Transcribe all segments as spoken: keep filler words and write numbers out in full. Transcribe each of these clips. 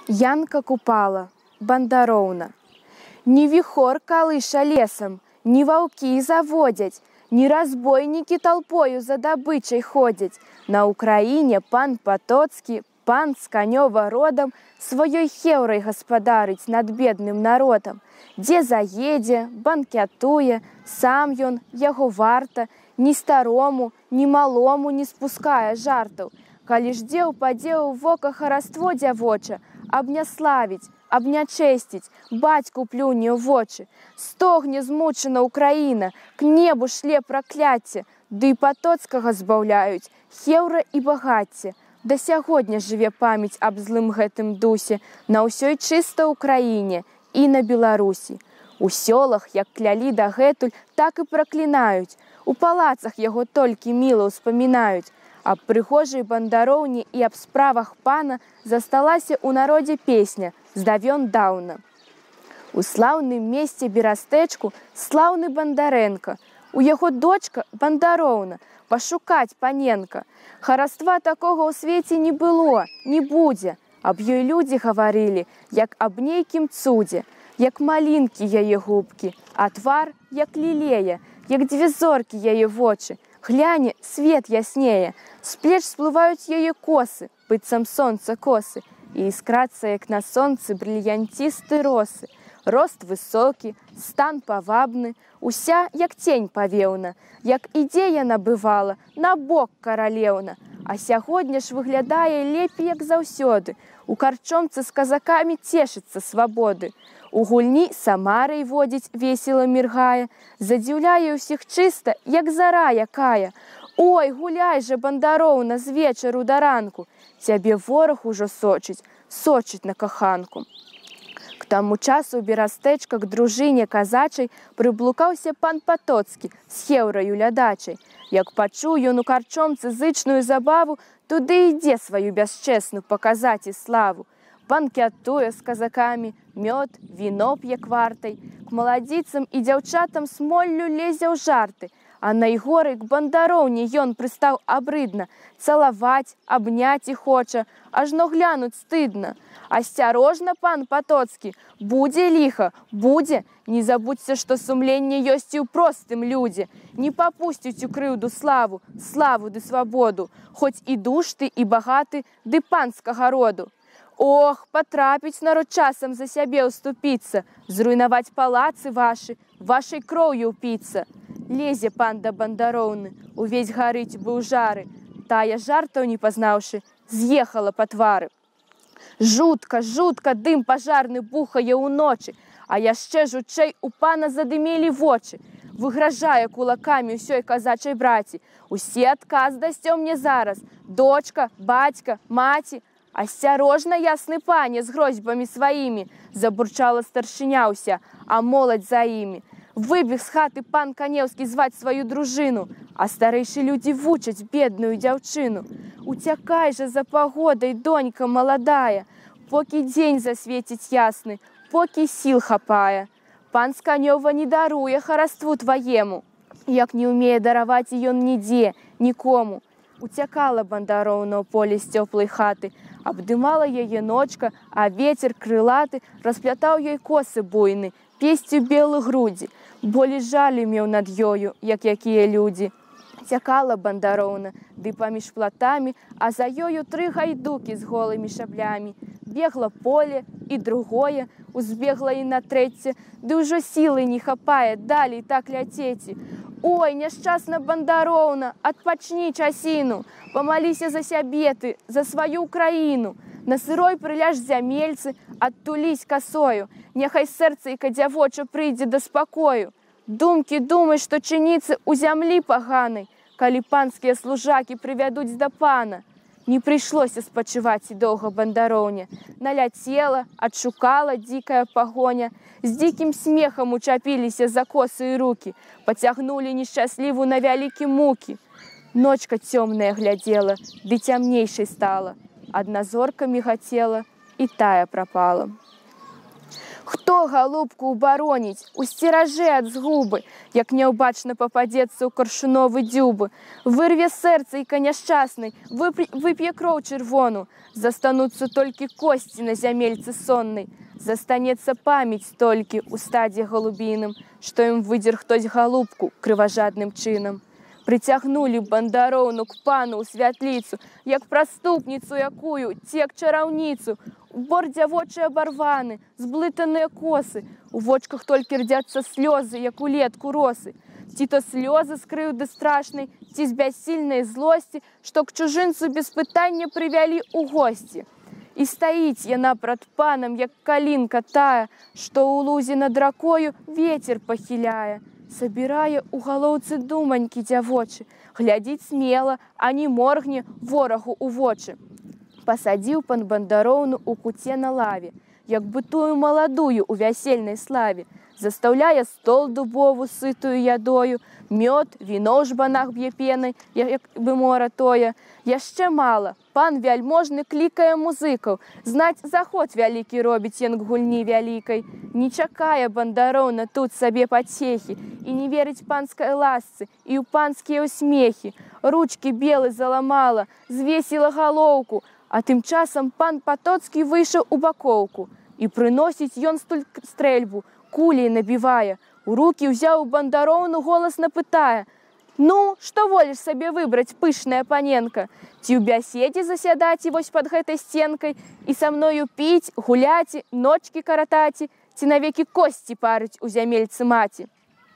Янка купала, бандароўна. Не вихор калыша лесам, не ваўкі заводзяць, не разбойнікі толпою за добычай ходзяць. На Украіне пан Патоцкі, пан з канёва родам, сваёй хеўрай гаспадарыць над бедным народам. Дзе заедзе, банкетуе, сам ён, яго варта, ні старому, ні малому не спускае жартаў. Калі ж дзе упадзе ў вока хараство дзявоча, абняславіць, абнячэсціць, бацьку плюне ў вочы. Стогне змучана Украіна, к небу шле пракляцце, ды і Патоцкага збаўляюць, хеўра і багацце. Да сягодня жыве памяць аб злым гэтым дусе на ўсёй чыста Украіне і на Беларусі. У сёлах, як клялі дагэтуль, так і праклінаюць. У палацах яго толькі міла ўспамінаюць. Аб прыгожай бандароўні і аб справах пана засталася ў народзе песня з давён даўна. У слаўным месце Берастэчку слаўны Бандарэнка, у яго дочка бандароўна, пашукаць паненка. Хараства такога ў свеце не было, не будзе. Аб ёй людзі гаварылі, як аб нейкім цудзе, як малінкі яе губкі, а твар, як лілея, як дзве зоркі яе вочы. Гляне, свет яснее, з плеч сплываюць яе косы, быццам сонца косы, і іскрацца, як на сонцы, брыльянцісты росы. Рост высокі, стан павабны, уся, як цень павеўна, як ідзе яна бывала, на бок каралеўна. А сягодня ж выглядае лепей, як заўсёды, у карчомцы з казакамі цешыцца свабоды. У гульні самарай водзіць, весела міргае, задзіўляе ўсіх чыста, як зара якая. Ой, гуляй жа, бандароўна, з вечару да ранку, цябе вораг ужо сочыць, сочыць на каханку. К таму часу ў Берастэчка к дружыне казачай прыблукаўся пан Патоцкі з хеўраю лядачай. Як пачуў ён у карчомцы зычную забаву, туды ідзе сваю бясчэсную паказаць і славу. Банкетуе з казакамі, мёд, віно п'е квартай, к маладзіцам і дзяўчатам смоллю лезе ў жарты, а найгорай к бандароўні ён прыстаў абрыдна, цалаваць, абняць і хоча, ажно глянуць стыдна. Асцярожна, пан Патоцкі, будзе ліха, будзе, не забудзьце, што сумленне ёсць і ў простым людзе, не папусціць у крыўду славу, славу ды свабоду, хоць і душ ты, і багаты, ды панскага роду. Ох, патрапіць народ часам за сябе ўступіцца, зруйнаваць палацы вашы, вашай кроўю ўпіцца. Лезе пан да бандароўны, увесь гарыць быў жары, тая жартаў не пазнаўшы, з'ехала па твары. Жутка, жутка дым пажарны бухае ўночы, а яшчэ жутчэй у пана задымелі вочы. Выгражае кулакамі ўсёй казачай браці. Усе адказ дасцё мне зараз, дочка, бацька, маці. Асцярожна, ясны пане, з грозьбамі сваімі, забурчала старшыня ўся, а моладзь за імі. Выбег з хаты пан Канеўскі зваць сваю дружыну, а старэйшы людзі вучаць бедную дзяўчыну. Уцякай жа за пагодай, донька маладая, покі дзень засвеціць ясны, покі сіл хапае. Пан з Канёва не даруе хараству тваему, як не ўмее дараваць і ён нідзе, нікому. Уцякала бандароўна ў поле з цёплай хаты, абдымала яе ночка, а вецер крылаты расплятаў ёй косы буйны, песцю белы грудзі, болей жалі меў над ёю, як якія людзі. Цякала бандароўна, ды паміж платамі, а за ёю тры гайдукі з голымі шаблямі. Бегла поле і другое, узбегла і на трэцяе, ды ўжо сілы не хапае, далей так ляцеці. Ой, няшчасна бандароўна, адпачні часіну, памаліся за сябе ты, за сваю Украіну. На сырой прыляж зямельцы, адтулісь касою, няхай сэрцайка дзявоча прыйдзе да спакою. Думкі думай, што чыніцца ў зямлі паганай, калі панскія служакі прывядуць да пана. Не прыйшлося спачываць і доўга бандароўня. Наляцела, адшукала дзікая пагоня, з дзікім смехам учапіліся за косы і рукі, пацягнулі нешчасліву на вялікі мукі. Ночка цёмная глядзела, ды цямнейшай стала, адна зорка мігацела, і тая прапала. Хто галубку убароніць, усцеражэ ад згубы, як няўбачна пападзецца ў каршуновы дзюбы, вырве сэрца і няшчаснай, вып'е кроў чырвону, застануцца толькі косці на зямельцы соннай, застанецца памяць толькі ў стадзе галубіным, што ім выдзер хтось галубку крыважадным чынам. Прыцягнулі бандароўну к пану ў святліцу, як праступніцу якую, ці як чараўніцу. У бор дзявочы абарваны, зблытаныя косы, у вочках толькі рдзяцца слёзы, як у летку росы. Ці то слёзы з крыўды страшнай, ці з бяссільнай злосці, што к чужынцу без пытання прывялі ў госці. І стаіць яна прад панам, як калінка тая, што ў лузе над ракою вецер пахіляе. Сабірае ў галоўцы думанькі дзявочы, глядзіць смела, а не моргне ворагу ў вочы. Пасадзіў пан бандароўну ў куце на лаве, як бы тую маладую ў вясельнай славе. Застаўляе стол дубову сытую ядою, мёд, віно ў жбанах б'е пенай, як бы мора тое. Яшчэ мала, пан вяльможны клікае музыкаў, знаць заход вялікі робіць ён к гульні вялікай. Не чакае бандароўна тут сабе пацехі, і не верыць панскай ласцы, і ў панскія ўсмехі. Ручкі белы заламала, звесіла галоўку, а тым часам пан Патоцкі выйшаў у бакоўку. І прыносіць ён стрэльбу, кулей набівае. У рукі ўзяў бандароўну, голасна пытае: «Ну, што воліш сабе выбраць, пышная паненка? Ці ў бяседзе засядаць і вось пад гэтай сценкай, і са мною піць, гуляць, ночкі каратаці, ці навекі косці парыць у зямельцы маці?»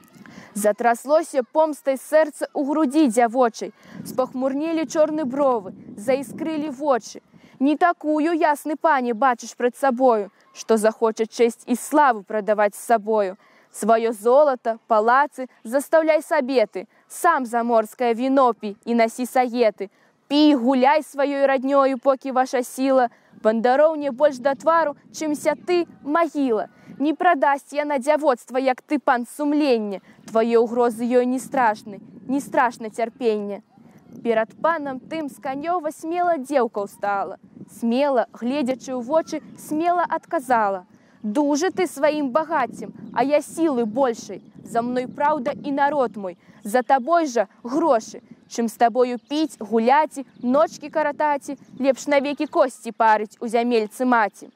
Затраслося помстай сэрца ў грудзі дзявочай, спахмурнелі чорны бровы, заіскрылі вочы. Не такую, ясны пане, бачыш пред сабою, што захоча чэсць і славу прадаваць з сабою. Сваё золата, палацы застаўляй сабе ты, сам заморскае віно пі і насі саеты. Пі, гуляй сваёй раднёю, покі ваша сіла, бандароўне больш да твару, чымся ты, магіла. Не прадасць яна дзявоцтва, як ты, пан сумлення, твае ўгрозы ёй не страшны, не страшна цярпенне. Перад панам тым з канёва смела дзеўка ўстала. Смела, гледзячы ў вочы, смела адказала: «Дужы ты сваім багаццем, а я сілы большай. За мной праўда і народ мой, за табой жа грошы. Чым з табою піць, гуляці, ночкі каратаці, лепш навекі косці парыць у зямельцы маці».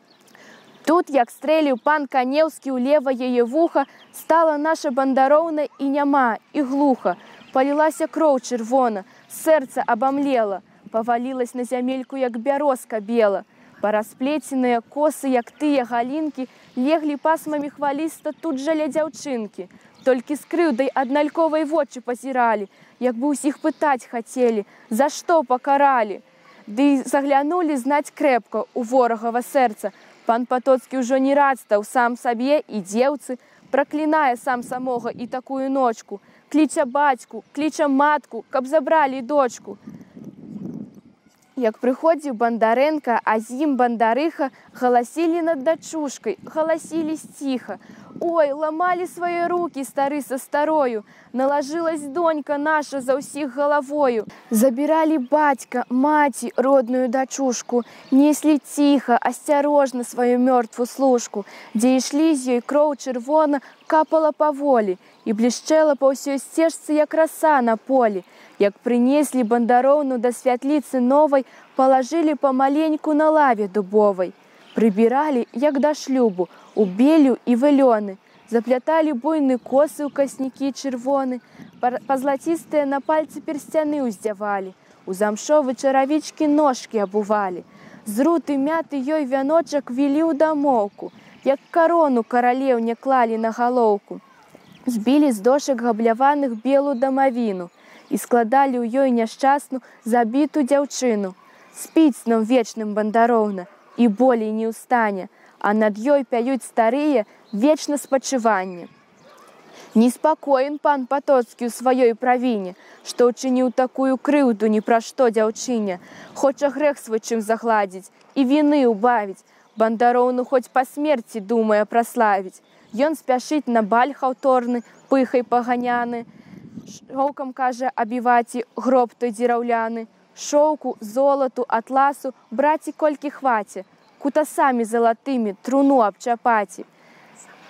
Тут, як стрэліў пан Канеўскі ў лева яе вуха, стала наша бандароўна і няма, і глуха. Палілася кроў чырвона, сэрца абамлела, павалілась на зямельку, як бярозка бела. Парасплеценыя косы, як тыя галінкі, леглі пасмамі хваліста тут жа ля дзяўчынкі. Толькі з крыўдай аднальковай вочы пазіралі, як бы ўсіх пытаць хацелі, за што пакаралі. Ды заглянулі знаць крэпка ў ворагава сэрца. Пан Патоцкі ўжо не рад стаў сам сабе і дзеўцы, праклінае сам самога і такую ночку, кліча бацьку, кліча матку, каб забралі дочку. Як прыходзіў Бандарэнка, а з ім бандарыха, галасілі над дачушкай, галасілі сціха. Ой, ламалі свае рукі стары са старою, налажылась донька наша за ўсіх галавою. Забіралі бацька, маці, родную дачушку, неслі ціха, асцярожна сваю мёртву служку, дзе ішлі з ёй кроў чырвона, капала паволі і блішчэла па ўсёй сцежцы, як раса на полі. Як прынеслі бандароўну да святліцы новай, палажылі памаленьку на лаве дубовай. Прыбіралі, як да шлюбу, у белю і вылёны. Запляталі буйны косы ў каснікі чырвоны, пазлацістыя на пальцы персцяны ўздзявалі, у замшовы чаравічкі ножкі абувалі. З руты мяты ёй вяночак вілі ў дамоўку, як карону каралеўне клалі на галоўку. Збілі з дошак габляваных белу дамавіну і складалі ў ёй няшчасну забіту дзяўчыну. Спіць сном вечным бандароўна і болей не ўстане, а над ёй пяюць старыя вечна спачыванне. Неспакоен пан Патоцкі ў сваёй правіне, што ўчыніў такую крыўду ні пра што дзяўчыне, хоча грэх свой чым загладзіць і віны ўбавіць, бандароўну хоць па смерці думае праславіць. Ён спяшыць на баль хаўторны, пыхай паганяны, шоўкам, кажа, абіваці гроб той дзіраўляны, шоўку, золату, атласу, браці колькі хваце, кутасамі залатымі труну абчапаці.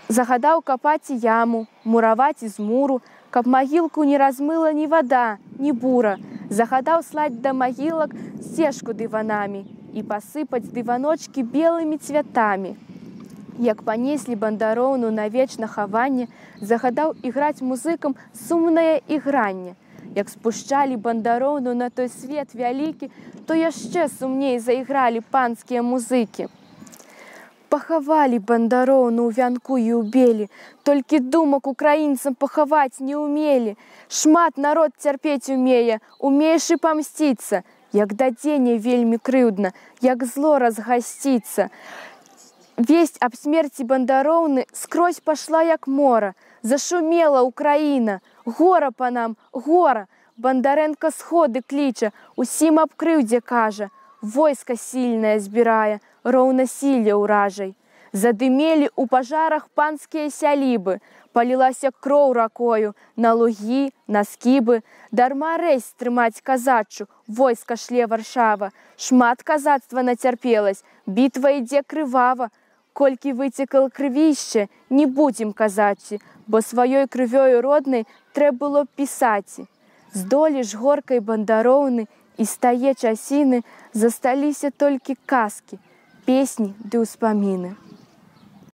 Загадаў капаць яму, мураваць з муру, каб магілку не размыла ні вада, ні бура. Загадаў слаць да магілак сцежку дыванамі і пасыпаць дываночкі белымі цвятамі. Як панеслі бандароўну на вечна хаванне, загадаў іграць музыкам сумнае ігранне. Як спушчалі бандароўну на той свет вялікі, то яшчэ сумней заігралі панскія музыкі. Пахавалі бандароўну ў вянку і ў белі, толькі думак украінцам пахаваць не ўмелі. Шмат народ цярпець умее, умееш і памсціцца, як дадзенне вельмі крыўдна, як зло разгасціцца. Весть аб смерці бандароўны скрозь пашла як мора, зашумела Украіна, гора па нам, гора. Бандарэнка сходы кліча, усім аб крыўдзе кажа, войска сільнае збірае, роўнасілле ўражай. Задымелі ў пажарах панскія сялібы, палілася кроў ракою на лугі, на скібы. Дарма рэзь трымаць казачу, войска шле Варшава. Шмат казацтва нацярпелась, бітва ідзе крывава. Колькі выцекал крывішча, не будзем казаці, бо сваёй крывёю роднай трэ было пісаці. Здолі ж горкай бандароўны і стае часіны засталіся толькі казкі, песні ды ўспаміны.